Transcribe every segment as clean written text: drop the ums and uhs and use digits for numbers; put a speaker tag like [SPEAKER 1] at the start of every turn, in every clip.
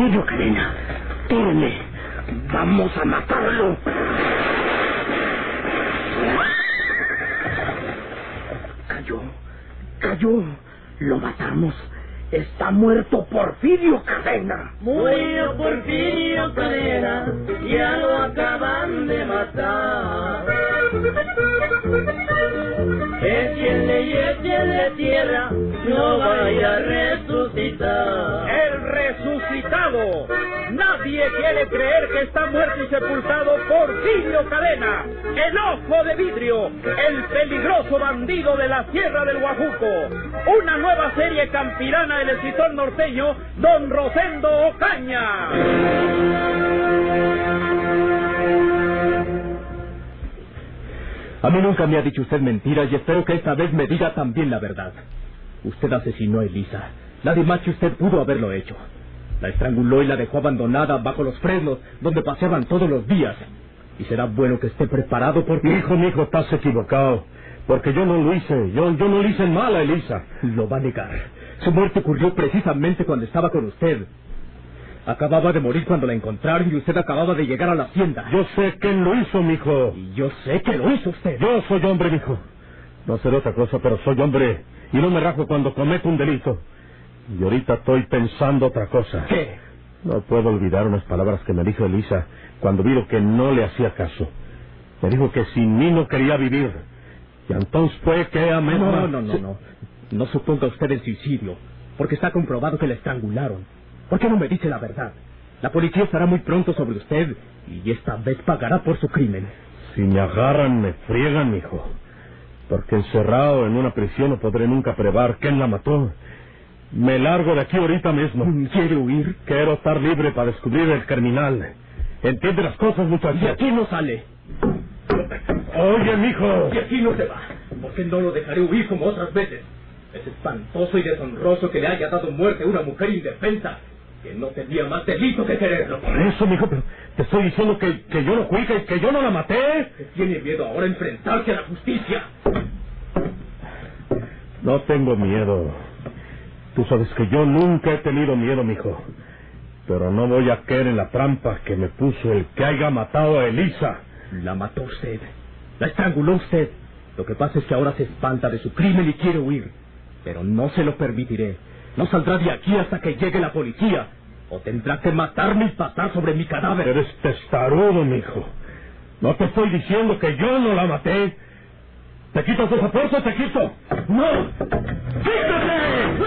[SPEAKER 1] Porfirio Cadena, tíreme. Vamos a matarlo. Cayó. Lo matamos. Está muerto Porfirio Cadena.
[SPEAKER 2] Murió Porfirio Cadena, ya lo acaban de matar. Es quien le lleve de tierra, no vaya a resucitar.
[SPEAKER 3] ¡El resucitado! Nadie quiere creer que está muerto y sepultado Porfirio Cadena, el ojo de vidrio, el peligroso bandido de la Sierra del Guajuco. Una nueva serie campirana del escritor norteño, Don Rosendo Ocaña.
[SPEAKER 4] A mí nunca me ha dicho usted mentiras y espero que esta vez me diga también la verdad. Usted asesinó a Elisa. Nadie más que usted pudo haberlo hecho. La estranguló y la dejó abandonada bajo los fresnos donde paseaban todos los días. Y será bueno que esté preparado porque...
[SPEAKER 5] Mi hijo, estás equivocado. Porque yo no lo hice. Yo no le hice mal a Elisa.
[SPEAKER 4] Lo va a negar. Su muerte ocurrió precisamente cuando estaba con usted. Acababa de morir cuando la encontraron y usted acababa de llegar a la hacienda.
[SPEAKER 5] Yo sé quién lo hizo, mijo.
[SPEAKER 4] Y yo sé que lo hizo usted.
[SPEAKER 5] Yo soy hombre, mijo. No seré otra cosa, pero soy hombre. Y no me rajo cuando cometo un delito. Y ahorita estoy pensando otra cosa.
[SPEAKER 4] ¿Qué?
[SPEAKER 5] No puedo olvidar unas palabras que me dijo Elisa cuando vi lo que no le hacía caso. Me dijo que sin mí no quería vivir. Y entonces fue que ella misma...
[SPEAKER 4] No. No suponga usted el suicidio, porque está comprobado que la estrangularon. ¿Por qué no me dice la verdad? La policía estará muy pronto sobre usted y esta vez pagará por su crimen.
[SPEAKER 5] Si me agarran, me friegan, mijo. Porque encerrado en una prisión no podré nunca probar quién la mató. Me largo de aquí ahorita mismo.
[SPEAKER 4] ¿Quiere huir?
[SPEAKER 5] Quiero estar libre para descubrir el criminal. ¿Entiende las cosas, muchacho?
[SPEAKER 4] De aquí no sale.
[SPEAKER 5] Oye, mijo.
[SPEAKER 4] De aquí no se va, porque no lo dejaré huir como otras veces. Es espantoso y deshonroso que le haya dado muerte a una mujer indefensa, que no tenía más delito que quererlo.
[SPEAKER 5] Por eso, mijo, pero te estoy diciendo que yo no fui, que yo no la maté.
[SPEAKER 4] Que tiene miedo ahora a enfrentarse a la justicia.
[SPEAKER 5] No tengo miedo. Tú sabes que yo nunca he tenido miedo, mijo. Pero no voy a caer en la trampa que me puso el que haya matado a Elisa.
[SPEAKER 4] La mató usted. La estranguló usted. Lo que pasa es que ahora se espanta de su crimen y quiere huir. Pero no se lo permitiré. No saldrá de aquí hasta que llegue la policía. O tendrá que matarme y pasar sobre mi cadáver.
[SPEAKER 5] Eres testarudo, mijo. No te estoy diciendo que yo no la maté. ¿Te quitas esa fuerza o te quito? ¡No! ¡Quítate!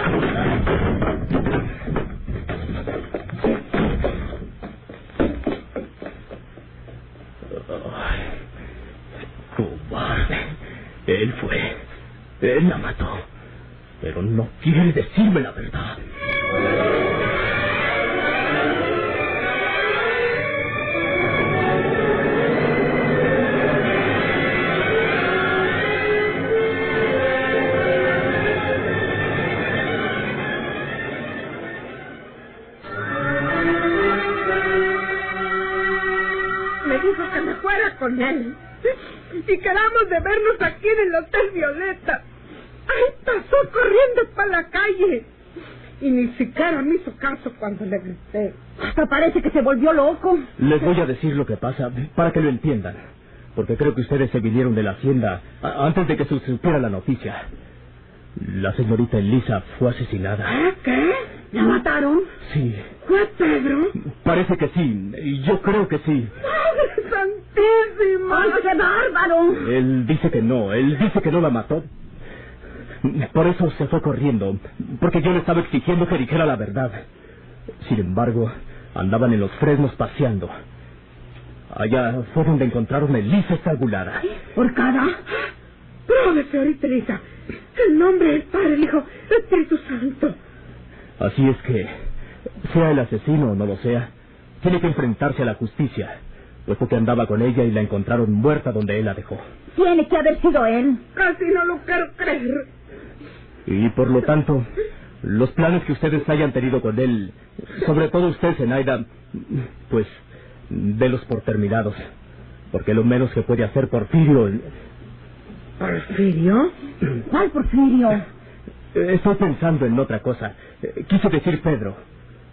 [SPEAKER 4] Cobarde. Él fue. Él la mató. Pero no quiere decirme la verdad.
[SPEAKER 6] Me dijo que me fuera con él. Y quedamos de vernos aquí en el Hotel Violeta. ¡Ay, pasó corriendo para la calle! Y ni siquiera me hizo caso cuando le grité.
[SPEAKER 7] Hasta parece que se volvió loco.
[SPEAKER 4] Les voy a decir lo que pasa para que lo entiendan. Porque creo que ustedes se vinieron de la hacienda antes de que se supiera la noticia. La señorita Elisa fue asesinada.
[SPEAKER 6] ¿Ah, qué?
[SPEAKER 7] ¿La mataron?
[SPEAKER 4] Sí.
[SPEAKER 6] ¿Fue Pedro?
[SPEAKER 4] Parece que sí. Yo creo que sí.
[SPEAKER 6] ¡Madre santísima!
[SPEAKER 7] ¡Ay, qué bárbaro!
[SPEAKER 4] Él dice que no. Él dice que no la mató. Por eso se fue corriendo. Porque yo le estaba exigiendo que dijera la verdad. Sin embargo, andaban en los fresnos paseando. Allá fue donde encontraron a Elisa estrangulada.
[SPEAKER 6] ¿Horcada? ¡Prove, señorita Elisa! En nombre del Padre, el Hijo, el Espíritu Santo.
[SPEAKER 4] Así es que, sea el asesino o no lo sea, tiene que enfrentarse a la justicia, puesto que andaba con ella y la encontraron muerta donde él la dejó.
[SPEAKER 7] Tiene que haber sido él.
[SPEAKER 6] Casi no lo quiero creer.
[SPEAKER 4] Y por lo tanto, los planes que ustedes hayan tenido con él, sobre todo usted, Zenaida, pues, délos por terminados, porque lo menos que puede hacer Porfirio...
[SPEAKER 6] ¿Porfirio?
[SPEAKER 7] ¿Cuál Porfirio?
[SPEAKER 4] Estoy pensando en otra cosa. Quise decir Pedro.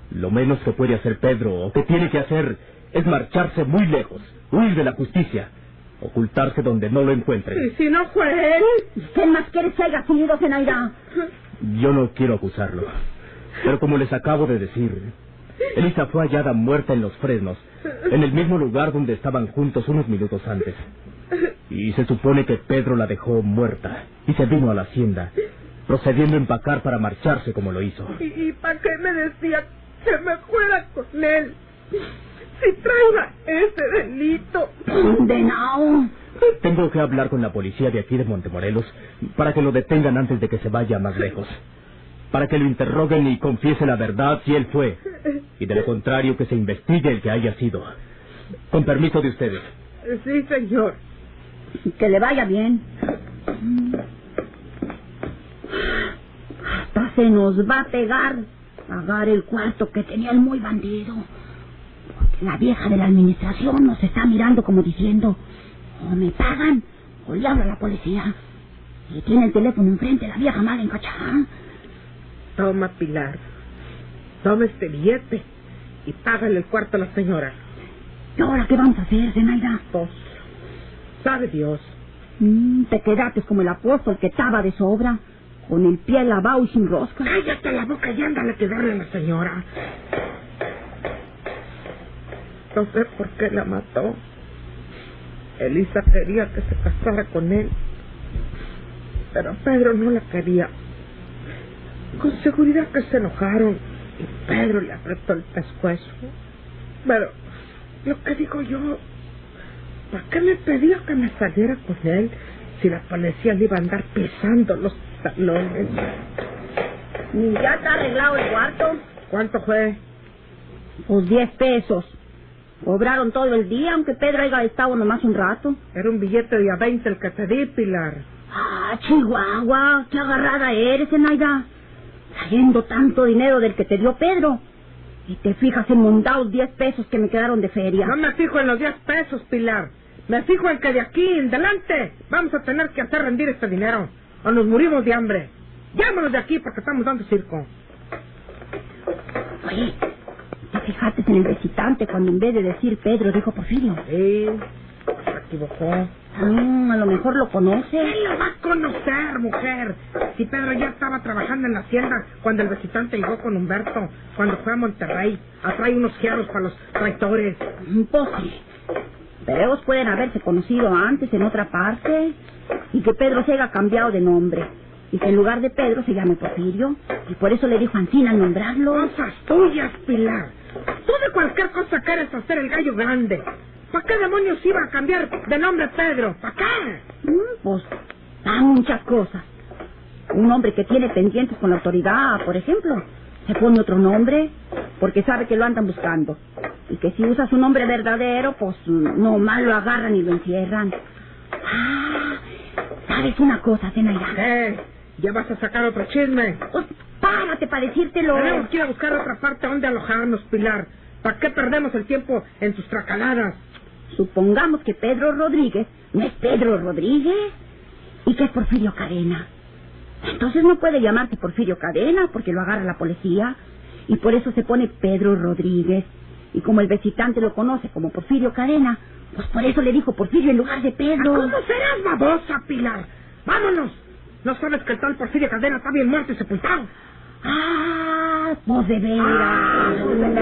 [SPEAKER 4] Lo menos que puede hacer Pedro, o que tiene que hacer, es marcharse muy lejos, huir de la justicia, ocultarse donde no lo encuentren.
[SPEAKER 6] ¿Y si no fue él?
[SPEAKER 7] ¿Qué más quieres que haya sido, Zenaida?
[SPEAKER 4] Yo no quiero acusarlo, pero como les acabo de decir, Elisa fue hallada muerta en Los Fresnos, en el mismo lugar donde estaban juntos unos minutos antes. Y se supone que Pedro la dejó muerta y se vino a la hacienda, procediendo a empacar para marcharse como lo hizo.
[SPEAKER 6] ¿Y para qué me decía que me fuera con él? Si traiga ese delito.
[SPEAKER 7] ¡Condenado!
[SPEAKER 4] Tengo que hablar con la policía de aquí de Montemorelos para que lo detengan antes de que se vaya más lejos. Para que lo interroguen y confiese la verdad si él fue. Y de lo contrario que se investigue el que haya sido. Con permiso de ustedes.
[SPEAKER 6] Sí, señor.
[SPEAKER 7] Que le vaya bien. Hasta se nos va a pagar el cuarto que tenía el muy bandido. Porque la vieja de la administración nos está mirando como diciendo, o me pagan o le hablo a la policía. Y tiene el teléfono enfrente la vieja mala encachada.
[SPEAKER 6] Toma, Pilar. Toma este billete y págale el cuarto a la señora.
[SPEAKER 7] ¿Y ahora qué vamos a hacer, Zenaida?
[SPEAKER 6] Pues, sabe Dios.
[SPEAKER 7] Te quedaste como el apóstol que estaba de sobra, con el pie lavado y sin rosca.
[SPEAKER 6] Cállate la boca y ándale a quedarle a la señora. No sé por qué la mató. Elisa quería que se casara con él, pero Pedro no la quería. Con seguridad que se enojaron y Pedro le apretó el pescuezo. Pero lo que digo yo, ¿para qué me pedía que me saliera con él si la policía le iba a andar pisando los talones?
[SPEAKER 7] ¿Ya está arreglado el cuarto?
[SPEAKER 6] ¿Cuánto fue?
[SPEAKER 7] Pues 10 pesos. Cobraron todo el día, aunque Pedro haya estado nomás un rato.
[SPEAKER 6] Era un billete de a 20 el que te di, Pilar.
[SPEAKER 7] Ah, Chihuahua, qué agarrada eres, Zenaida. Trayendo tanto dinero del que te dio Pedro. Y te fijas en mondados 10 pesos que me quedaron de feria.
[SPEAKER 6] No me fijo en los 10 pesos, Pilar. Me fijo en que de aquí en adelante vamos a tener que hacer rendir este dinero, o nos morimos de hambre. Llámanos de aquí porque estamos dando circo.
[SPEAKER 7] Oye, ¿te fijaste en el visitante cuando en vez de decir Pedro dijo Porfirio?
[SPEAKER 6] Sí, se equivocó.
[SPEAKER 7] A lo mejor lo conoce.
[SPEAKER 6] ¿Quién lo va a conocer, mujer? Si Pedro ya estaba trabajando en la hacienda cuando el visitante llegó con Humberto, cuando fue a Monterrey a traer unos giaros para los traidores.
[SPEAKER 7] Pues sí. Pero ellos pueden haberse conocido antes en otra parte y que Pedro se haya cambiado de nombre y que en lugar de Pedro se llame Porfirio y por eso le dijo a Ancina al nombrarlo.
[SPEAKER 6] Cosas tuyas, Pilar. Tú de cualquier cosa quieres hacer el gallo grande. ¿Para qué demonios iba a cambiar de nombre Pedro? ¿Para qué?
[SPEAKER 7] Pues, muchas cosas. Un hombre que tiene pendientes con la autoridad, por ejemplo, se pone otro nombre porque sabe que lo andan buscando. Y que si usa su nombre verdadero, pues nomás lo agarran y lo encierran. ¿Sabes una cosa, Zenaida?
[SPEAKER 6] ¿Ya vas a sacar otro chisme?
[SPEAKER 7] Pues párate para decírtelo.
[SPEAKER 6] Tenemos que ir a buscar otra parte donde alojarnos, Pilar. ¿Para qué perdemos el tiempo en tus tracaladas?
[SPEAKER 7] Supongamos que Pedro Rodríguez no es Pedro Rodríguez y que es Porfirio Cadena. Entonces no puede llamarse Porfirio Cadena porque lo agarra la policía y por eso se pone Pedro Rodríguez. Y como el visitante lo conoce como Porfirio Cadena, pues por eso le dijo Porfirio en lugar de Pedro.
[SPEAKER 6] ¿Cómo serás babosa, Pilar? ¡Vámonos! ¿No sabes que el tal Porfirio Cadena está bien muerto y sepultado?
[SPEAKER 7] Pues de veras.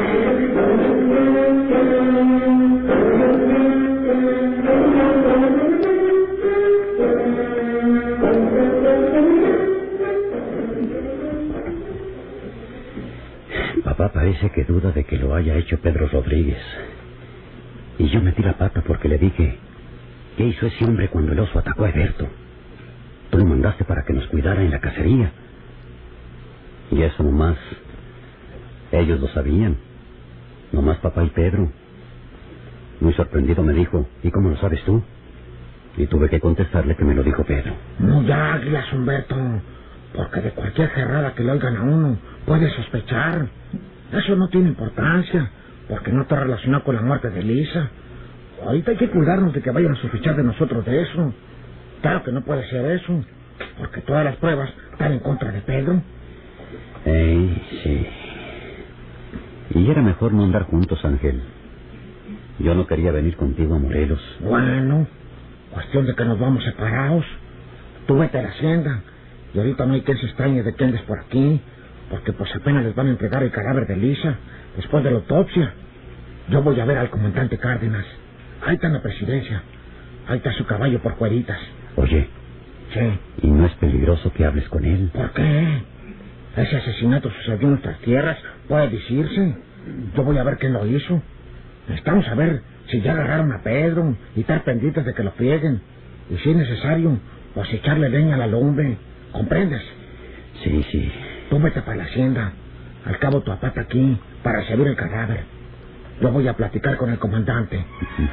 [SPEAKER 8] Papá parece que duda de que lo haya hecho Pedro Rodríguez. Y yo metí la pata porque le dije, ¿qué hizo ese hombre cuando el oso atacó a Eberto? Tú lo mandaste para que nos cuidara en la cacería. Y eso nomás, ellos lo sabían. Nomás papá y Pedro. Muy sorprendido me dijo, ¿y cómo lo sabes tú? Y tuve que contestarle que me lo dijo Pedro.
[SPEAKER 1] No ya, Águilas, Humberto, porque de cualquier cerrada que le oigan a uno, puede sospechar. Eso no tiene importancia, porque no está relacionado con la muerte de Elisa. Ahorita hay que cuidarnos de que vayan a sospechar de nosotros de eso. Claro que no puede ser eso, porque todas las pruebas están en contra de Pedro.
[SPEAKER 8] Sí. Y era mejor no andar juntos, Ángel. Yo no quería venir contigo a Morelos.
[SPEAKER 1] Bueno, cuestión de que nos vamos separados. Tú vete a la hacienda. Y ahorita no hay quien se extrañe de que andes por aquí, porque pues apenas les van a entregar el cadáver de Elisa después de la autopsia. Yo voy a ver al comandante Cárdenas. Ahí está en la presidencia. Ahí está su caballo por Cueritas.
[SPEAKER 8] Oye.
[SPEAKER 1] Sí.
[SPEAKER 8] ¿Y no es peligroso que hables con él?
[SPEAKER 1] ¿Por qué? Ese asesinato sucedió en nuestras tierras, puede decirse. Yo voy a ver quién lo hizo. Necesitamos saber si ya agarraron a Pedro y estar pendientes de que lo frieguen. Y si es necesario, pues echarle leña a la lumbre. ¿Comprendes?
[SPEAKER 8] Sí, sí.
[SPEAKER 1] Tú vete para la hacienda. Al cabo tu papá está aquí para recibir el cadáver. Yo voy a platicar con el comandante.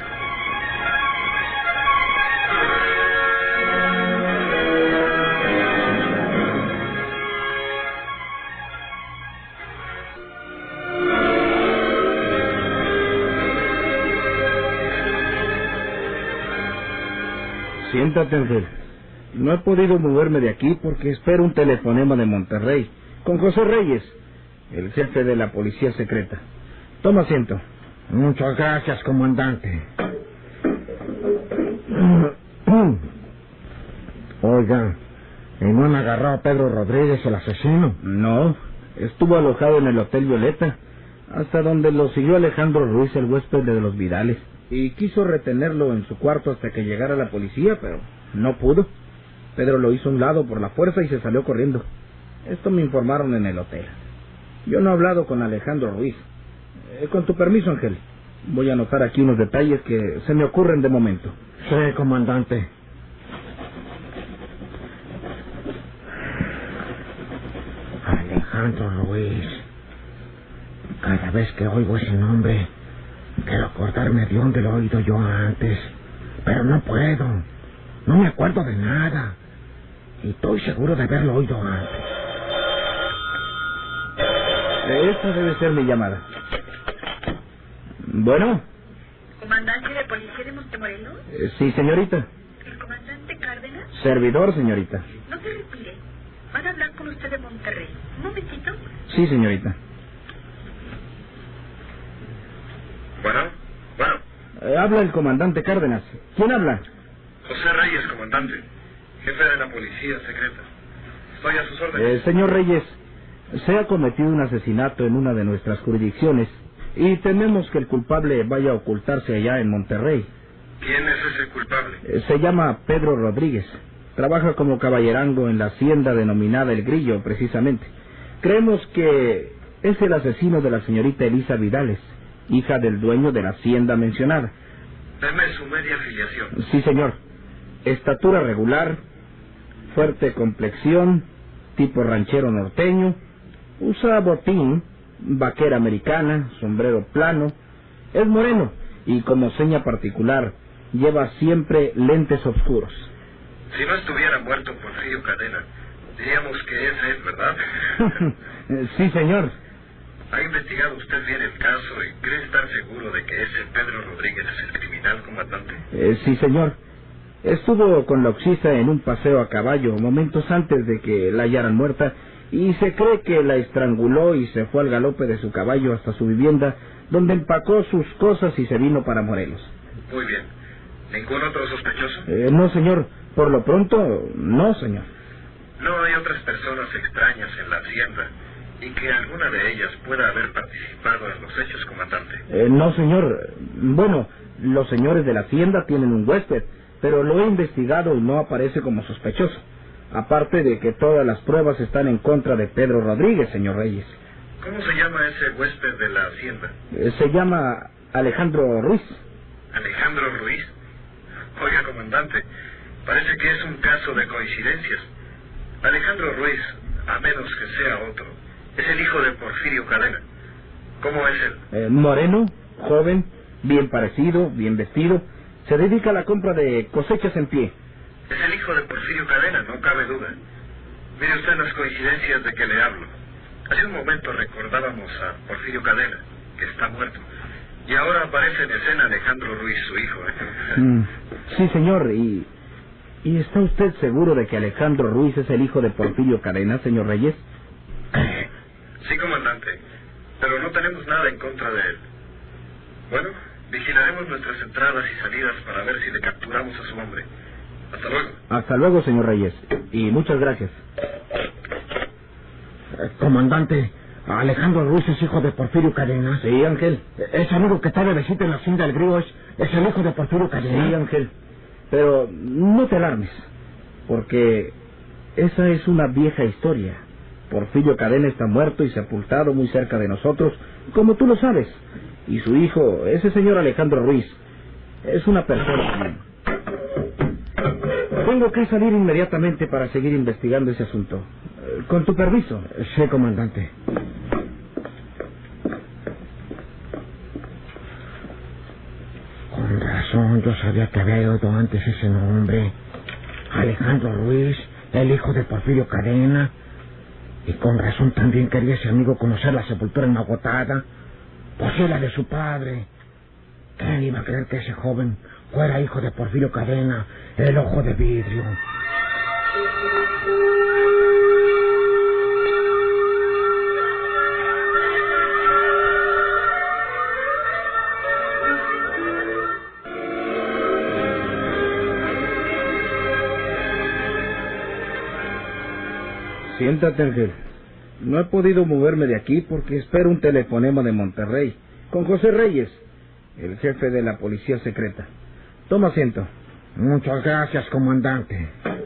[SPEAKER 3] Siéntate, Ángel. No he podido moverme de aquí porque espero un telefonema de Monterrey con José Reyes, el jefe de la policía secreta. Toma asiento.
[SPEAKER 1] Muchas gracias, comandante. Oiga, ¿y no han agarrado a Pedro Rodríguez, el asesino?
[SPEAKER 3] No, estuvo alojado en el Hotel Violeta, hasta donde lo siguió Alejandro Ruiz, el huésped de los Vidales, y quiso retenerlo en su cuarto hasta que llegara la policía, pero no pudo. Pedro lo hizo a un lado por la fuerza y se salió corriendo. Esto me informaron en el hotel. Yo no he hablado con Alejandro Ruiz. Con tu permiso, Ángel, voy a anotar aquí unos detalles que se me ocurren de momento.
[SPEAKER 1] Sí, comandante. Alejandro Ruiz. Cada vez que oigo ese nombre, quiero acordarme de dónde lo he oído yo antes. Pero no puedo. No me acuerdo de nada. Y estoy seguro de haberlo oído antes.
[SPEAKER 3] Esta debe ser mi llamada. Bueno.
[SPEAKER 9] ¿Comandante de policía de Montemorelos?
[SPEAKER 3] Sí, señorita.
[SPEAKER 9] ¿El comandante Cárdenas?
[SPEAKER 3] Servidor, señorita.
[SPEAKER 9] No se retire. Van a hablar con usted de Monterrey. Un momentito.
[SPEAKER 3] Sí, señorita.
[SPEAKER 10] Bueno.
[SPEAKER 3] Habla el comandante Cárdenas. ¿Quién habla?
[SPEAKER 10] José Reyes, comandante. Jefe de la policía secreta. Estoy a sus órdenes.
[SPEAKER 3] Señor Reyes, se ha cometido un asesinato en una de nuestras jurisdicciones y tememos que el culpable vaya a ocultarse allá en Monterrey.
[SPEAKER 10] ¿Quién es ese culpable?
[SPEAKER 3] Se llama Pedro Rodríguez. Trabaja como caballerango en la hacienda denominada El Grillo, precisamente. Creemos que es el asesino de la señorita Elisa Vidales, hija del dueño de la hacienda mencionada.
[SPEAKER 10] Deme su media filiación.
[SPEAKER 3] Sí, señor. Estatura regular, fuerte complexión, tipo ranchero norteño, usa botín, vaquera americana, sombrero plano, es moreno y como seña particular lleva siempre lentes oscuros.
[SPEAKER 10] Si no estuviera muerto Porfirio Cadena, diríamos que es él, ¿verdad?
[SPEAKER 3] Sí, señor.
[SPEAKER 10] ¿Ha investigado usted bien el caso y cree estar seguro de que ese Pedro Rodríguez es el criminal, comandante?
[SPEAKER 3] Sí, señor. Estuvo con la oxisa en un paseo a caballo momentos antes de que la hallaran muerta y se cree que la estranguló y se fue al galope de su caballo hasta su vivienda, donde empacó sus cosas y se vino para Morelos.
[SPEAKER 10] Muy bien. ¿Ningún otro sospechoso?
[SPEAKER 3] No, señor. Por lo pronto, no, señor.
[SPEAKER 10] ¿No hay otras personas extrañas en la hacienda y que alguna de ellas pueda haber participado en los hechos, comandante?
[SPEAKER 3] No, señor. Bueno, los señores de la hacienda tienen un huésped, pero lo he investigado y no aparece como sospechoso. Aparte de que todas las pruebas están en contra de Pedro Rodríguez, señor Reyes.
[SPEAKER 10] ¿Cómo se llama ese huésped de la hacienda?
[SPEAKER 3] Se llama Alejandro Ruiz.
[SPEAKER 10] ¿Alejandro Ruiz? Oiga, comandante, parece que es un caso de coincidencias. Alejandro Ruiz, a menos que sea otro, es el hijo de Porfirio Cadena. ¿Cómo es él?
[SPEAKER 3] Moreno, joven, bien parecido, bien vestido. Se dedica a la compra de cosechas en pie.
[SPEAKER 10] Es el hijo de Porfirio Cadena, no cabe duda. Mire usted las coincidencias de que le hablo. Hace un momento recordábamos a Porfirio Cadena, que está muerto. Y ahora aparece en escena Alejandro Ruiz, su hijo.
[SPEAKER 3] Sí, señor. ¿Y está usted seguro de que Alejandro Ruiz es el hijo de Porfirio Cadena, señor Reyes?
[SPEAKER 10] Sí, comandante. pero no tenemos nada en contra de él. Bueno, vigilaremos nuestras entradas y salidas para ver si le capturamos a su hombre. Hasta luego.
[SPEAKER 4] Hasta luego, señor Reyes. Y muchas gracias.
[SPEAKER 1] Comandante, Alejandro Ruiz es hijo de Porfirio Cadena.
[SPEAKER 4] Sí, Ángel.
[SPEAKER 1] Ese amigo que está de visita en la hacienda del Grío es el hijo de Porfirio Cadena.
[SPEAKER 4] Sí, Ángel. Pero no te alarmes, porque esa es una vieja historia. Porfirio Cadena está muerto y sepultado muy cerca de nosotros, como tú lo sabes. Y su hijo, ese señor Alejandro Ruiz, es una persona... Tengo que salir inmediatamente para seguir investigando ese asunto. Con tu permiso.
[SPEAKER 1] Sí, comandante. Con razón, yo sabía que había oído antes ese nombre. Alejandro Ruiz, el hijo de Porfirio Cadena. Y con razón también quería ese amigo conocer la sepultura enmagotada. Pues era de su padre. ¿Quién iba a creer que ese joven fuera hijo de Porfirio Cadena, el ojo de vidrio?
[SPEAKER 4] Siéntate, Ángel. No he podido moverme de aquí porque espero un telefonema de Monterrey con José Reyes, el jefe de la policía secreta. Toma asiento.
[SPEAKER 1] Muchas gracias, comandante.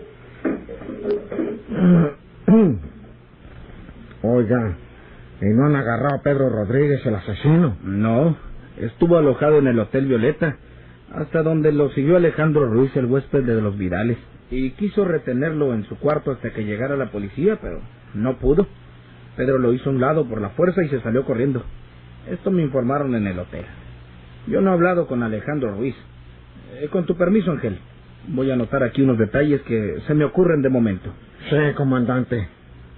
[SPEAKER 1] Oiga, ¿y no han agarrado a Pedro Rodríguez, el asesino?
[SPEAKER 4] No, estuvo alojado en el Hotel Violeta, hasta donde lo siguió Alejandro Ruiz, el huésped de los Vidales, y quiso retenerlo en su cuarto hasta que llegara la policía, pero no pudo. Pedro lo hizo a un lado por la fuerza y se salió corriendo. Esto me informaron en el hotel. Yo no he hablado con Alejandro Ruiz. Con tu permiso, Ángel, voy a anotar aquí unos detalles que se me ocurren de momento.
[SPEAKER 1] Sí, comandante.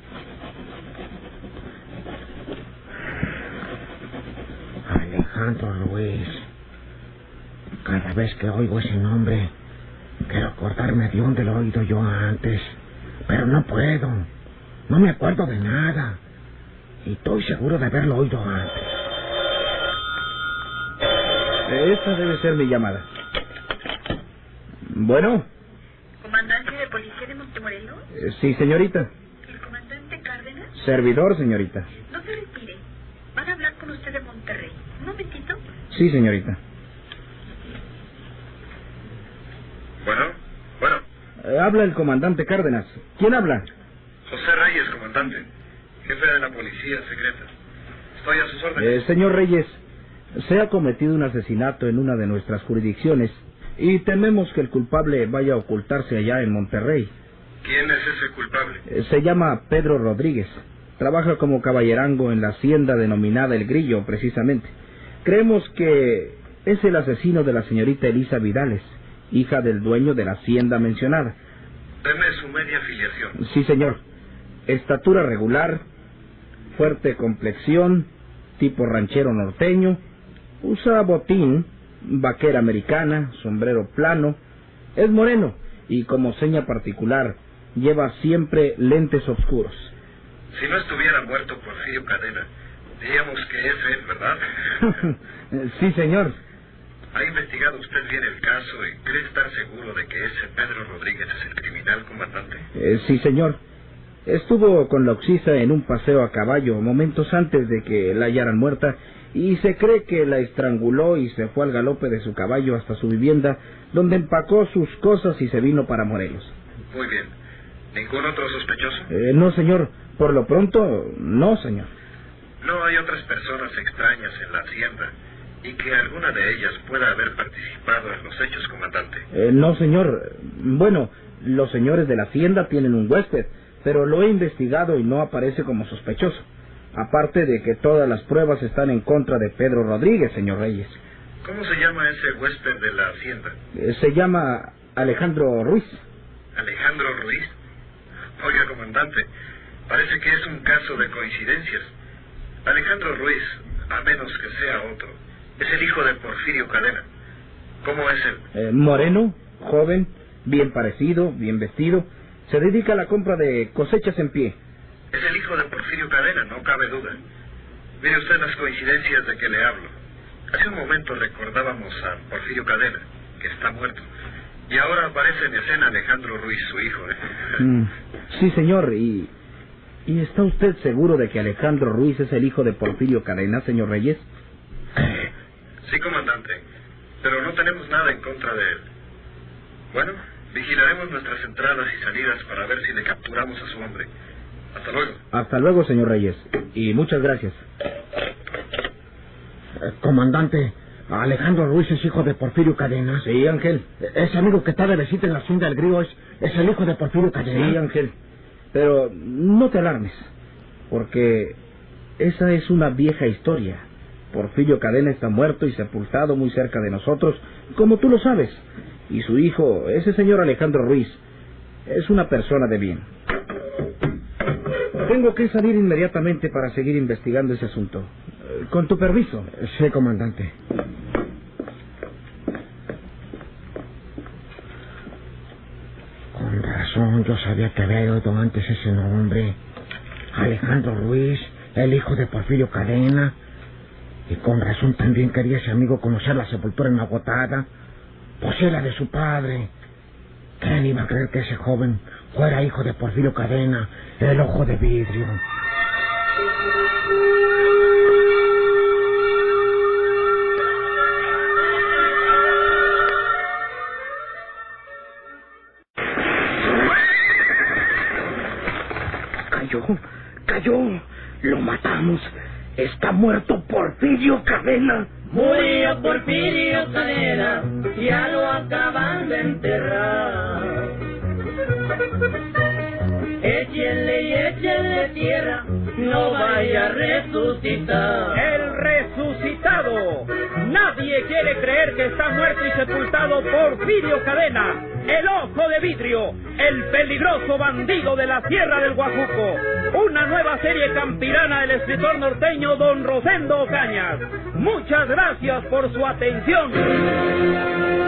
[SPEAKER 1] Alejandro Ruiz. Cada vez que oigo ese nombre, quiero acordarme de dónde lo he oído yo antes. Pero no puedo. No me acuerdo de nada. Y estoy seguro de haberlo oído antes.
[SPEAKER 4] Esta debe ser mi llamada. Bueno.
[SPEAKER 9] ¿Comandante de policía de Montemorelos?
[SPEAKER 4] Sí, señorita.
[SPEAKER 9] ¿El comandante Cárdenas?
[SPEAKER 4] Servidor, señorita.
[SPEAKER 9] No se retire. Van a hablar con usted de Monterrey. ¿Un momentito?
[SPEAKER 4] Sí, señorita.
[SPEAKER 10] Bueno.
[SPEAKER 4] Habla el comandante Cárdenas. ¿Quién habla?
[SPEAKER 10] José Reyes, comandante. Jefe de la policía secreta. Estoy a sus órdenes.
[SPEAKER 4] Señor Reyes, se ha cometido un asesinato en una de nuestras jurisdicciones y tememos que el culpable vaya a ocultarse allá en Monterrey.
[SPEAKER 10] ¿Quién es ese culpable?
[SPEAKER 4] Se llama Pedro Rodríguez. Trabaja como caballerango en la hacienda denominada El Grillo, precisamente. Creemos que es el asesino de la señorita Elisa Vidales, hija del dueño de la hacienda mencionada.
[SPEAKER 10] Deme su media filiación.
[SPEAKER 4] Sí, señor. Estatura regular, fuerte complexión, tipo ranchero norteño, usa botín, vaquera americana, sombrero plano, es moreno y como seña particular lleva siempre lentes oscuros.
[SPEAKER 10] Si no estuviera muerto Porfirio Cadena, diríamos que es él, ¿verdad?
[SPEAKER 4] Sí, señor.
[SPEAKER 10] ¿Ha investigado usted bien el caso y cree estar seguro de que ese Pedro Rodríguez es el criminal, comandante?
[SPEAKER 4] Sí, señor. Estuvo con la Oxisa en un paseo a caballo momentos antes de que la hallaran muerta y se cree que la estranguló y se fue al galope de su caballo hasta su vivienda, donde empacó sus cosas y se vino para Morelos.
[SPEAKER 10] Muy bien. ¿Ningún otro sospechoso?
[SPEAKER 4] No, señor. Por lo pronto, no, señor.
[SPEAKER 10] ¿No hay otras personas extrañas en la hacienda y que alguna de ellas pueda haber participado en los hechos, comandante?
[SPEAKER 4] No, señor. Bueno, los señores de la hacienda tienen un huésped, pero lo he investigado y no aparece como sospechoso. Aparte de que todas las pruebas están en contra de Pedro Rodríguez, señor Reyes.
[SPEAKER 10] ¿Cómo se llama ese huésped de la hacienda?
[SPEAKER 4] Se llama Alejandro Ruiz.
[SPEAKER 10] ¿Alejandro Ruiz? Oiga, comandante, parece que es un caso de coincidencias. Alejandro Ruiz, a menos que sea otro, es el hijo de Porfirio Cadena. ¿Cómo es él?
[SPEAKER 4] Moreno, joven, bien parecido, bien vestido. Se dedica a la compra de cosechas en pie.
[SPEAKER 10] Es el hijo de Porfirio Cadena, no cabe duda. Mire usted las coincidencias de que le hablo. Hace un momento recordábamos a Porfirio Cadena, que está muerto. Y ahora aparece en escena Alejandro Ruiz, su hijo.
[SPEAKER 11] Sí, señor, ¿Y está usted seguro de que Alejandro Ruiz es el hijo de Porfirio Cadena, señor Reyes?
[SPEAKER 10] Sí, comandante, pero no tenemos nada en contra de él. Bueno, vigilaremos nuestras entradas y salidas para ver si le capturamos a su hombre. Hasta luego.
[SPEAKER 11] Hasta luego, señor Reyes, y muchas gracias.
[SPEAKER 1] Comandante, Alejandro Ruiz es hijo de Porfirio Cadena.
[SPEAKER 11] Sí, Ángel.
[SPEAKER 1] Ese amigo que está de visita en la hacienda del Grío es el hijo de Porfirio Cadena.
[SPEAKER 11] Sí, Ángel. Pero no te alarmes, porque esa es una vieja historia. Porfirio Cadena está muerto y sepultado muy cerca de nosotros, como tú lo sabes. Y su hijo, ese señor Alejandro Ruiz, es una persona de bien. Tengo que salir inmediatamente para seguir investigando ese asunto. Con tu permiso.
[SPEAKER 1] Sí, comandante. Con razón, yo sabía que había oído antes ese nombre. Alejandro Ruiz, el hijo de Porfirio Cadena. Y con razón también quería ese amigo conocer la sepultura inagotada. Pues era de su padre. ¿Quién iba a creer que ese joven fuera hijo de Porfirio Cadena, el ojo de vidrio?
[SPEAKER 2] Cayó, lo matamos. Está muerto Porfirio Cadena.
[SPEAKER 12] Murió Porfirio Cadena, ya lo acaban de enterrar. Échenle y échenle tierra, no vaya a resucitar.
[SPEAKER 3] ¡El resucitado! Nadie quiere creer que está muerto y sepultado Porfirio Cadena, el ojo de vidrio, el peligroso bandido de la Sierra del Guajuco. Una nueva serie campirana del escritor norteño don Rosendo Ocañas. Muchas gracias por su atención.